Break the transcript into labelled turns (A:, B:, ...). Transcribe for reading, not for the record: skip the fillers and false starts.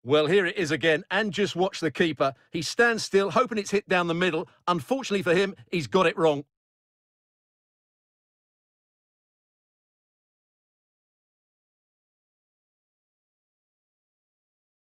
A: Well, here it is again, and just watch the keeper. He stands still, hoping it's hit down the middle. Unfortunately for him, he's got it wrong.